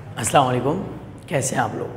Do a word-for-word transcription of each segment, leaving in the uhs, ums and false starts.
अस्सलाम वालेकुम, कैसे हैं आप लोग।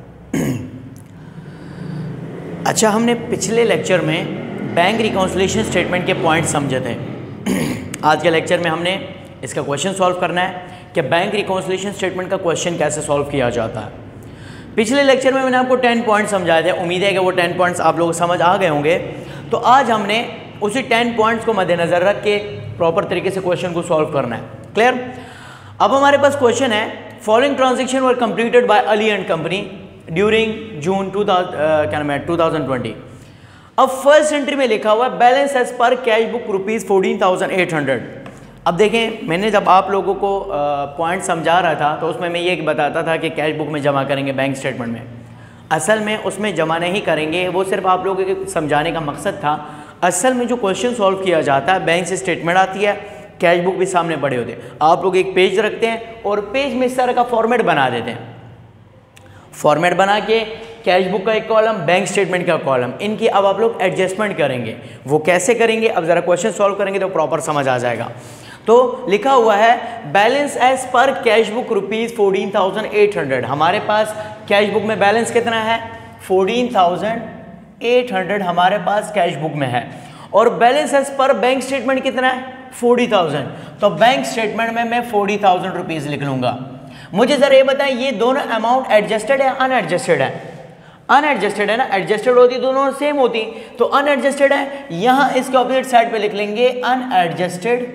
अच्छा, हमने पिछले लेक्चर में बैंक रिकॉन्सिलिएशन स्टेटमेंट के पॉइंट समझे थे। आज के लेक्चर में हमने इसका क्वेश्चन सॉल्व करना है कि बैंक रिकॉन्सिलिएशन स्टेटमेंट का क्वेश्चन कैसे सॉल्व किया जाता है। पिछले लेक्चर में मैंने आपको टेन पॉइंट समझाए थे, उम्मीद है कि वो टेन पॉइंट्स आप लोग समझ आ गए होंगे। तो आज हमने उसी टेन पॉइंट्स को मद्देनज़र रख के प्रॉपर तरीके से क्वेश्चन को सॉल्व करना है। क्लियर। अब हमारे पास क्वेश्चन है, following transaction were completed by Ali and company during June two thousand twenty. अब फर्स्ट एंट्री में लिखा हुआ है balance as per cash book rupees fourteen thousand eight hundred. अब देखें, मैंने जब आप लोगों को पॉइंट uh, समझा रहा था तो उसमें मैं ये बताता था कि कैश बुक में जमा करेंगे बैंक स्टेटमेंट में। असल में उसमें जमा नहीं करेंगे, वो सिर्फ आप लोगों के समझाने का मकसद था। असल में जो क्वेश्चन सॉल्व किया जाता है, बैंक से स्टेटमेंट आती है, कैश बुक भी सामने पड़े होते हैं, आप लोग एक पेज रखते हैं और पेज में इस तरह का फॉर्मेट बना देते हैं। फॉर्मेट बना के कैश बुक का एक कॉलम, बैंक स्टेटमेंट का कॉलम, इनकी अब आप लोग एडजस्टमेंट करेंगे। वो कैसे करेंगे, अब ज़रा क्वेश्चन सॉल्व करेंगे तो प्रॉपर समझ आ जाएगा। तो लिखा हुआ है balance as per cash book rupees fourteen thousand eight hundred. हमारे पास कैश बुक में बैलेंस कितना है, फोर्टीन थाउजेंड एट हंड्रेड हमारे पास कैश बुक में है। और balance as per bank statement कितना है, फोर्टी थाउजेंड। तो बैंक स्टेटमेंट में मैं फोर्टी थाउजेंड रुपीज़ लिख लूँगा। मुझे ज़रा ये बताएं, ये दोनों अमाउंट एडजस्टेड है अनएडजस्टेड है? अनएडजस्टेड है ना, एडजस्टेड होती दोनों सेम होती, तो अनएडजस्टेड है। यहाँ इसके ऑपोजिट साइड पे लिख लेंगे अनएडजस्टेड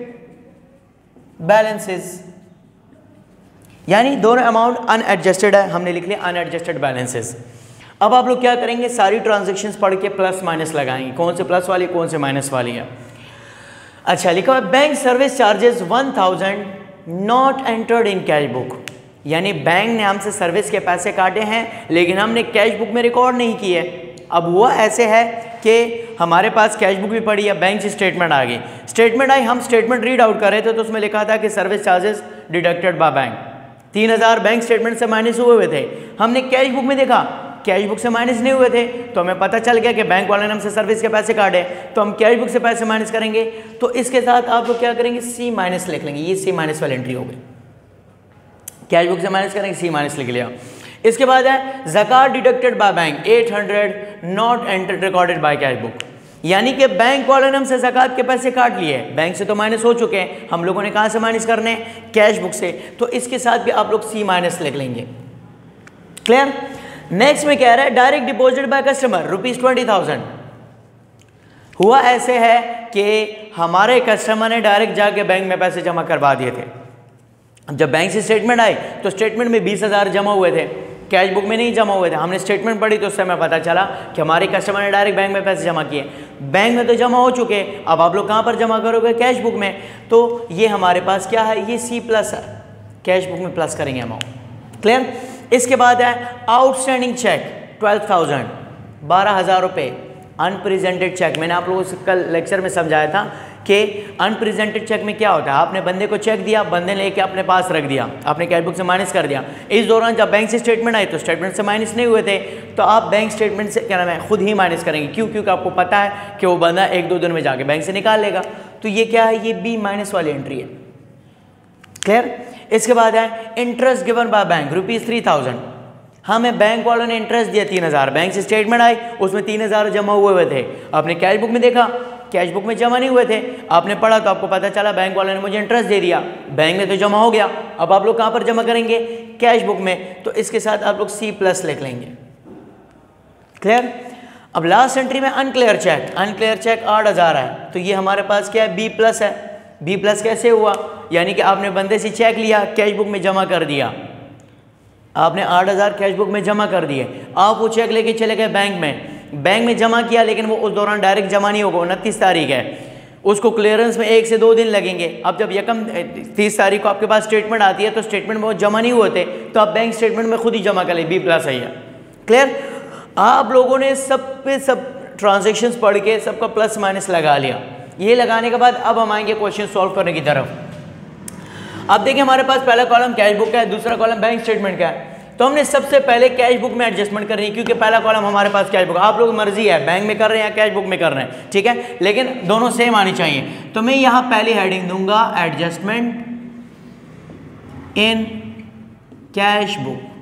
बैलेंसेस, यानी दोनों अमाउंट अनएडजस्टेड है, हमने लिख लिया अनएडजस्टेड बैलेंसेस। अब आप लोग क्या करेंगे, सारी ट्रांजैक्शंस पढ़ के प्लस माइनस लगाएंगे, कौन से प्लस वाली कौन से माइनस वाली है। अच्छा, लिखा हुआ bank service charges one thousand not entered in cash book, यानी बैंक ने हमसे सर्विस के पैसे काटे हैं लेकिन हमने कैश बुक में रिकॉर्ड नहीं किए। अब हुआ ऐसे है कि हमारे पास कैश बुक भी पड़ी है, बैंक से स्टेटमेंट आ गई, स्टेटमेंट आई, हम स्टेटमेंट रीड आउट कर रहे थे तो उसमें लिखा था कि service charges deducted by bank, तीन हज़ार बैंक स्टेटमेंट से माइनस हुए हुए थे। हमने कैश बुक में देखा कैश बुक से माइनस नहीं हुए थे, तो हमें पता चल गया कि बैंक वाले ने हमसे सर्विस के पैसे काटे, तो हम कैश बुक से पैसे माइनस करेंगे। तो इसके साथ आप लोग क्या करेंगे, सी माइनस लिख लेंगे। ये सी माइनस वाली एंट्री हो गई, कैश बुक से माइनस करेंगे, सी माइनस लिख लिया। इसके बाद है ज़कात deducted by bank eight hundred not entered recorded by cash book, यानी कि बैंक वाले ने हमसे ज़कात के पैसे काट लिए, बैंक से तो माइनस हो चुके हैं, हम लोगों ने कहाँ से माइनस करने, कैश बुक से, तो इसके साथ भी आप लोग सी माइनस लिख लेंगे। क्लियर। नेक्स्ट में कह रहा है direct deposit by customer rupees twenty thousand. हुआ ऐसे है कि हमारे कस्टमर ने डायरेक्ट जाके बैंक में पैसे जमा करवा दिए थे। जब बैंक से स्टेटमेंट आई तो स्टेटमेंट में बीस हज़ार जमा हुए थे, कैश बुक में नहीं जमा हुए थे। हमने स्टेटमेंट पढ़ी तो उससे हमें पता चला कि हमारे कस्टमर ने डायरेक्ट बैंक में पैसे जमा किए। बैंक में तो जमा हो चुके, अब आप लोग कहाँ पर जमा करोगे, कैश बुक में। तो ये हमारे पास क्या है, ये सी प्लस है, कैश बुक में प्लस करेंगे अमाउंट। क्लियर। इसके बाद है आउटस्टैंडिंग चेक ट्वेल्व थाउजेंड, बारह हज़ार रुपये अनप्रेजेंटेड चेक। मैंने आप लोगों से कल लेक्चर में समझाया था कि अनप्रेजेंटेड चेक में क्या होता है, आपने बंदे को चेक दिया, बंदे ने लेके अपने पास रख दिया, आपने कैश बुक से माइनस कर दिया। इस दौरान जब बैंक से स्टेटमेंट आई तो स्टेटमेंट से माइनस नहीं हुए थे, तो आप बैंक स्टेटमेंट से क्या नाम है खुद ही माइनस करेंगे। क्यों? क्योंकि आपको पता है कि वो बंदा एक दो दिन में जाके बैंक से निकाल लेगा। तो ये क्या है, ये बी माइनस वाली एंट्री है। क्लियर। इसके बाद है interest given by bank rupees three thousand. हमें बैंक वालों ने इंटरेस्ट दिया तीन हज़ार, बैंक से स्टेटमेंट आई उसमें तीन हज़ार जमा हुए हुए थे, आपने कैश बुक में देखा कैश बुक में जमा नहीं हुए थे, आपने पढ़ा तो आपको पता चला बैंक वालों ने मुझे इंटरेस्ट दे दिया, बैंक में तो जमा हो गया। अब आप लोग कहाँ पर जमा करेंगे, कैश बुक में, तो इसके साथ आप लोग सी प्लस लिख लेंगे। क्लियर। अब लास्ट एंट्री में अनक्लियर चेक, अनक्लियर चेक आठ हज़ार है, तो ये हमारे पास क्या है, बी प्लस है। बी प्लस कैसे हुआ, यानी कि आपने बंदे से चेक लिया, कैश बुक में जमा कर दिया, आपने आठ हज़ार कैश बुक में जमा कर दिए, आप वो चेक लेके चले गए बैंक में, बैंक में जमा किया लेकिन वो उस दौरान डायरेक्ट जमा नहीं होगा, उनतीस तारीख है, उसको क्लियरेंस में एक से दो दिन लगेंगे। अब जब यकम तीस तारीख को आपके पास स्टेटमेंट आती है तो स्टेटमेंट में वो जमा नहीं हुए थे, तो आप बैंक स्टेटमेंट में खुद ही जमा कर ले, बी प्लस है। क्लियर। आप लोगों ने सब पे सब ट्रांजेक्शन्स पढ़ के सबका प्लस माइनस लगा लिया। ये लगाने के बाद अब हम आएंगे क्वेश्चन सॉल्व करने की तरफ। अब देखिए हमारे पास पहला कॉलम कैश बुक का है, दूसरा कॉलम बैंक स्टेटमेंट का है, तो हमने सबसे पहले कैश बुक में एडजस्टमेंट करनी है क्योंकि पहला कॉलम हमारे पास कैश बुक। आप लोग मर्जी है बैंक में कर रहे हैं या कैश बुक में कर रहे हैं, ठीक है, लेकिन दोनों सेम आनी चाहिए। तो मैं यहाँ पहली हेडिंग दूंगा एडजस्टमेंट इन कैश बुक।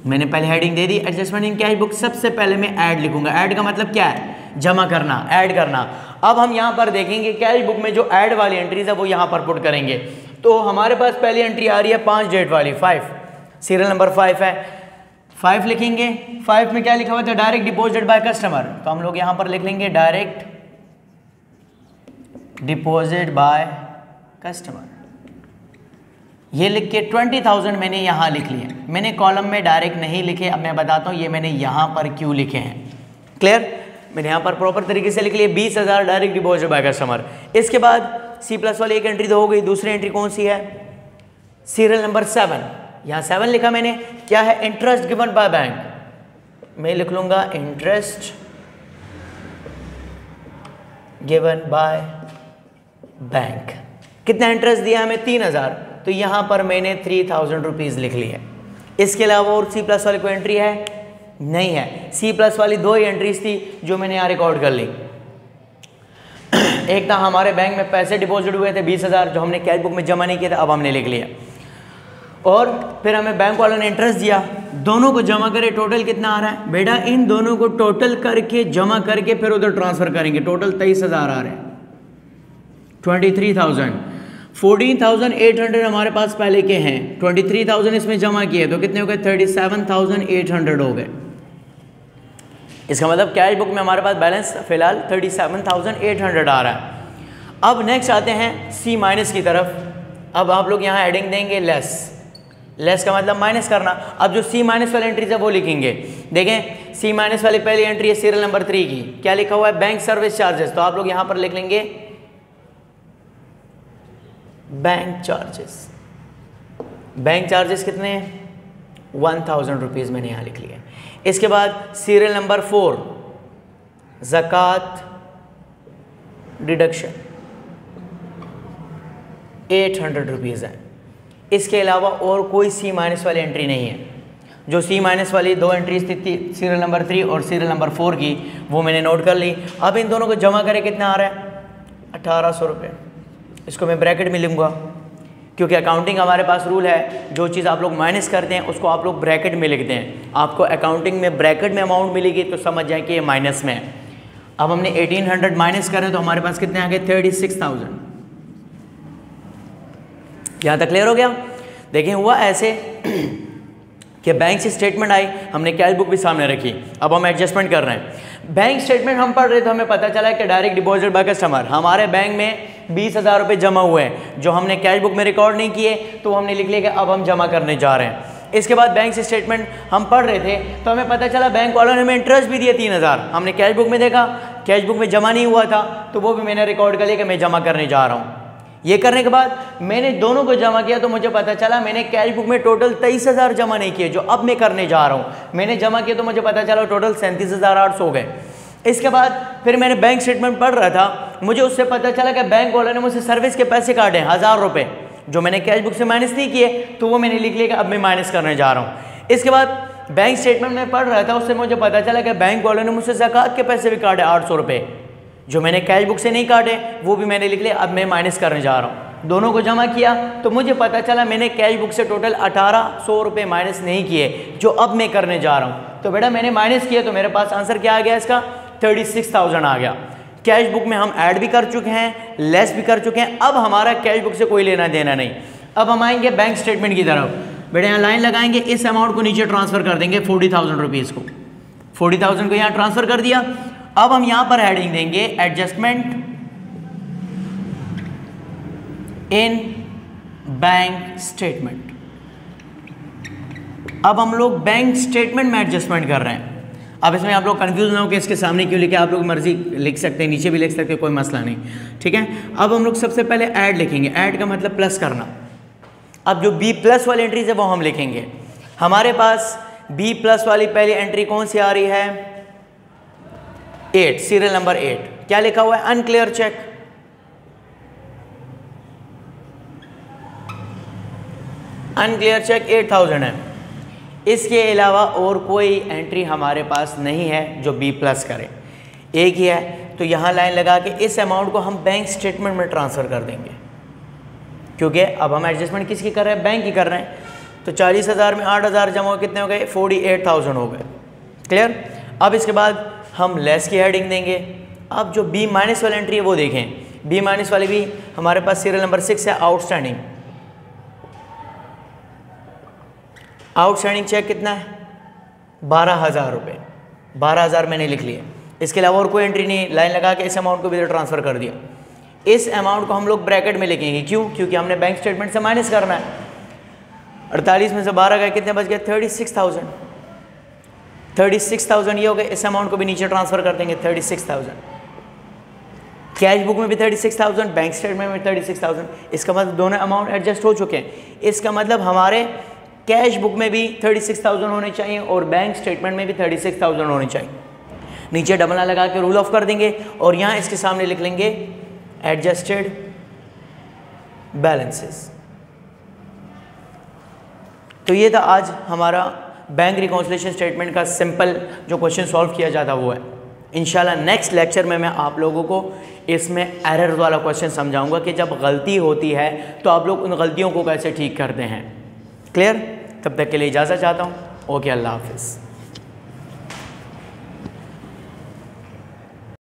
मैंने पहले हेडिंग दे दी एडजस्टमेंट इन कैश बुक। सबसे पहले मैं ऐड लिखूंगा। ऐड का मतलब क्या है? जमा करना, ऐड करना। अब हम यहाँ पर देखेंगे कैश बुक में जो ऐड वाली एंट्रीज है वो यहाँ पर पुट करेंगे। तो हमारे पास पहली एंट्री आ रही है पाँच डेट वाली, फाइव, सीरियल नंबर फाइव है, फाइव लिखेंगे। फाइव में क्या लिखा हुआ था? Direct deposit by customer. तो हम लोग यहाँ पर लिख लेंगे डायरेक्ट डिपॉजिट बाय कस्टमर। ये लिख के ट्वेंटी थाउजेंड मैंने यहाँ लिख लिए। मैंने कॉलम में डायरेक्ट नहीं लिखे। अब मैं बताता हूँ ये मैंने यहाँ पर क्यों लिखे हैं। क्लियर? मैंने यहाँ पर प्रॉपर तरीके से लिख लिए बीस हज़ार डायरेक्ट डिपॉजिट बाय कस्टमर। इसके बाद सी प्लस वाली एक एंट्री तो हो गई। दूसरी एंट्री कौन सी है? Serial number seven. यहाँ सेवन लिखा मैंने, क्या है? Interest given by bank. मैं लिख लूँगा इंटरेस्ट गिवन बाय बैंक। कितना इंटरेस्ट दिया हमें? तीन हज़ार। तो यहाँ पर मैंने थ्री थाउजेंड रुपीज़ लिख लिए। इसके अलावा और सी प्लस वाली कोई एंट्री है? नहीं है। सी प्लस वाली दो ही एंट्रीज थी जो मैंने यहाँ रिकॉर्ड कर ली। एक था हमारे बैंक में पैसे डिपॉजिट हुए थे बीस हज़ार जो हमने कैश बुक में जमा नहीं किया था, अब हमने लिख लिया। और फिर हमें बैंक वालों ने इंटरेस्ट दिया, दोनों को जमा करे टोटल कितना आ रहा है? बेटा इन दोनों को टोटल करके जमा करके फिर उधर ट्रांसफ़र करेंगे। टोटल तेईस हज़ार आ रहे हैं, twenty three thousand. Fourteen thousand eight hundred हमारे पास पहले के हैं, ट्वेंटी थ्री थाउजेंड इसमें जमा किए तो कितने हो गए? Thirty seven thousand eight hundred हो गए। इसका मतलब कैश बुक में हमारे पास बैलेंस फिलहाल thirty seven thousand eight hundred आ रहा है। अब नेक्स्ट आते हैं सी माइनस की तरफ। अब आप लोग यहाँ एडिंग देंगे लेस। लेस का मतलब माइनस करना। अब जो सी माइनस वाली एंट्रीज है वो लिखेंगे। देखें सी माइनस वाली पहली एंट्री है सीरियल नंबर थ्री की, क्या लिखा हुआ है? Bank service charges. तो आप लोग यहाँ पर लिख लेंगे बैंक चार्जेस। बैंक चार्जेस कितने हैं? वन थाउजेंड रुपीज़ मैंने यहाँ लिख लिया। इसके बाद सीरियल नंबर फोर ज़कात डिडक्शन एट हंड्रेड रुपीज़ है। इसके अलावा और कोई सी माइनस वाली एंट्री नहीं है। जो सी माइनस वाली दो एंट्रीज थी, थी सीरियल नंबर थ्री और सीरियल नंबर फोर की, वो मैंने नोट कर ली। अब इन दोनों को जमा करें कितना आ रहा है? अठारह सौ रुपये। इसको मैं ब्रैकेट में लूँगा क्योंकि अकाउंटिंग हमारे पास रूल है, जो चीज़ आप लोग माइनस करते हैं उसको आप लोग ब्रैकेट में लिखते हैं। आपको अकाउंटिंग में ब्रैकेट में अमाउंट मिलेगी तो समझ जाए कि ये माइनस में है। अब हमने एटीन हंड्रेड माइनस करें तो हमारे पास कितने आ गए? Thirty six thousand. यहाँ तक क्लियर हो गया? देखिए हुआ ऐसे कि बैंक से स्टेटमेंट आई, हमने कैश बुक भी सामने रखी। अब हम एडजस्टमेंट कर रहे हैं। बैंक स्टेटमेंट हम पढ़ रहे तो हमें पता चला कि डायरेक्ट डिपॉजिट बाय कस्टमर हमारे बैंक में बीस हज़ार रुपये जमा हुए हैं जो हमने कैश बुक में रिकॉर्ड नहीं किए, तो हमने लिख लिया कि अब हम जमा करने जा रहे हैं। इसके बाद बैंक से स्टेटमेंट हम पढ़ रहे थे तो हमें पता चला बैंक वालों ने हमें इंटरेस्ट भी दिए तीन हज़ार। हमने कैश बुक में देखा, कैश बुक में जमा नहीं हुआ था, तो वो भी मैंने रिकॉर्ड कर लिया कि मैं जमा करने जा रहा हूँ। ये करने के बाद मैंने दोनों को जमा किया तो मुझे पता चला मैंने कैश बुक में टोटल तेईस हज़ार जमा नहीं किए जो अब मैं करने जा रहा हूँ। मैंने जमा किया तो मुझे पता चला टोटल सैंतीस हज़ार आठ सौ हो गए। इसके बाद फिर मैंने बैंक स्टेटमेंट पढ़ रहा था, मुझे उससे पता चला कि बैंक वालों ने मुझसे सर्विस के पैसे काटे हज़ार रुपये जो मैंने कैश बुक से माइनस नहीं किए, तो वो मैंने लिख लिया कि अब मैं माइनस करने जा रहा हूँ। इसके बाद बैंक स्टेटमेंट में पढ़ रहा था, उससे मुझे पता चला कि बैंक वालों ने मुझसे ज़कात के पैसे भी काटे आठ सौ रुपये जो मैंने कैश बुक से नहीं काटे, वो भी मैंने लिख लिया अब मैं माइनस करने जा रहा हूँ। दोनों को जमा किया तो मुझे पता चला मैंने कैश बुक से टोटल अठारह सौ रुपये माइनस नहीं किए जो अब मैं करने जा रहा हूँ। तो बेटा मैंने माइनस किया तो मेरे पास आंसर क्या आ गया? इसका थर्टी सिक्स थाउजेंड आ गया। कैश बुक में हम ऐड भी कर चुके हैं, लेस भी कर चुके हैं। अब हमारा कैश बुक से कोई लेना देना नहीं। अब हम आएंगे बैंक स्टेटमेंट की तरफ। बेटा यहाँ लाइन लगाएंगे, इस अमाउंट को नीचे ट्रांसफ़र कर देंगे फोर्टी थाउजेंड रुपीज़ को। फोर्टी थाउजेंड को यहाँ ट्रांसफ़र कर दिया। अब हम यहाँ पर हेडिंग देंगे एडजस्टमेंट इन बैंक स्टेटमेंट। अब हम लोग बैंक स्टेटमेंट में एडजस्टमेंट कर रहे हैं। अब इसमें आप लोग कंफ्यूज ना हो कि इसके सामने क्यों लिखे, आप लोग मर्जी लिख सकते हैं, नीचे भी लिख सकते हैं, कोई मसला नहीं, ठीक है। अब हम लोग सबसे पहले ऐड लिखेंगे। ऐड का मतलब प्लस करना। अब जो बी प्लस वाली एंट्रीज है वो हम लिखेंगे। हमारे पास बी प्लस वाली पहली एंट्री कौन सी आ रही है? Eight, serial number eight. क्या लिखा हुआ है? Unclear cheque. Unclear cheque eight thousand है। इसके अलावा और कोई एंट्री हमारे पास नहीं है जो बी प्लस करे, एक ही है। तो यहाँ लाइन लगा के इस अमाउंट को हम बैंक स्टेटमेंट में ट्रांसफ़र कर देंगे, क्योंकि अब हम एडजस्टमेंट किसकी कर रहे हैं? बैंक की कर रहे हैं। तो चालीस हज़ार में आठ हज़ार जमा हो कितने हो गए, फोर्टी एट थाउजेंड हो गए। क्लियर। अब इसके बाद हम लेस की हेडिंग देंगे। अब जो बी माइनस वाली एंट्री है वो देखें। बी माइनस वाली भी हमारे पास सीरियल नंबर सिक्स है, आउटस्टैंडिंग। आउटस्टैंडिंग चेक कितना है, बारह हज़ार रुपये, बारह हज़ार मैंने लिख लिया। इसके अलावा और कोई एंट्री नहीं, लाइन लगा के इस अमाउंट को भी ट्रांसफ़र कर दिया। इस अमाउंट को हम लोग ब्रैकेट में लिखेंगे, क्यों, क्योंकि हमने बैंक स्टेटमेंट से माइनस करना है। अड़तालीस में से बारह गए, कितने बच गए, thirty six thousand thirty six thousand ये हो गए। इस अमाउंट को भी नीचे ट्रांसफ़र कर देंगे, thirty six thousand cash book में भी thirty six thousand, bank statement में थर्टी सिक्स थाउजेंड। इसका मतलब दोनों अमाउंट एडजस्ट हो चुके हैं। इसका मतलब हमारे कैश बुक में भी थर्टी सिक्स थाउजेंड होने चाहिए और बैंक स्टेटमेंट में भी थर्टी सिक्स थाउजेंड होने चाहिए। नीचे डबल लगा के रूल ऑफ कर देंगे और यहाँ इसके सामने लिख लेंगे एडजस्टेड बैलेंसेस। तो ये था आज हमारा बैंक रिकॉन्सिलिएशन स्टेटमेंट का सिंपल जो क्वेश्चन सॉल्व किया जाता वो है। इंशाल्लाह नेक्स्ट लेक्चर में मैं आप लोगों को इसमें एरर वाला क्वेश्चन समझाऊंगा कि जब गलती होती है तो आप लोग उन गलतियों को कैसे ठीक करते हैं। क्लियर। तब तक के लिए इजाज़त चाहता हूँ। ओके, अल्लाह हाफिज़।